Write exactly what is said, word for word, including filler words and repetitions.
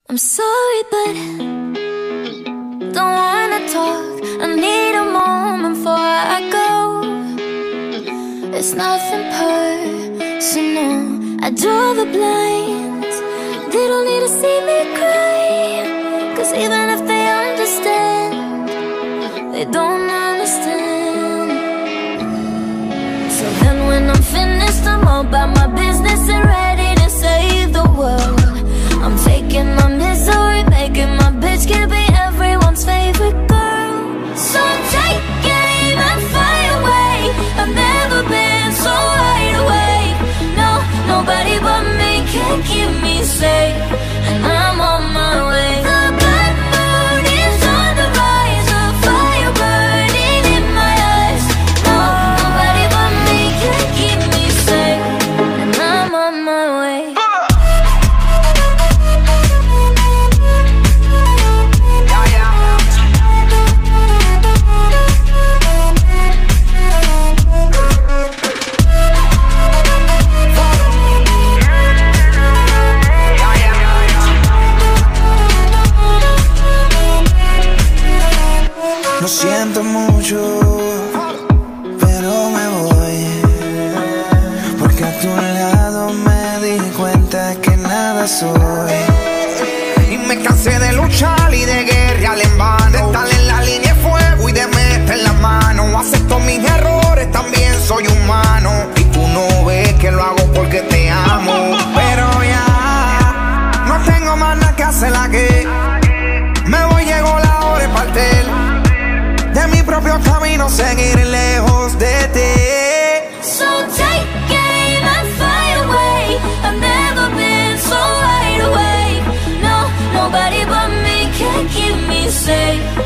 I'm sorry, but don't wanna talk. I need a moment before I go. It's nothing personal. I draw the blinds. They don't need to see me cry, 'cause even if they understand, they don't understand. So then when I'm finished, I'm all about my business and ready to save the world. I'm taking my misery, making my bitch can be everyone's favorite girl. So take aim and fly away. I've never been so wide awake. No, nobody but me can keep me safe, and I'm on my way. The bad mood is on the rise, a fire burning in my eyes. No, nobody but me can keep me safe, and I'm on my way. Lo siento mucho, pero me voy, porque a tu lado me di cuenta que nada soy. Y me cansé de luchar y de guerrear en vano, de estar en la línea de fuego y de meter la mano. Acepto mis errores, también soy humano, y tú no ves que lo hago porque te amo. Pero ya no tengo más nada que hacer, la que me voy, llegó la hora de partir de mi propio camino, seguir lejos de ti. So take aim and fly away. I've never been so wide awake. No, nobody but me can keep me safe.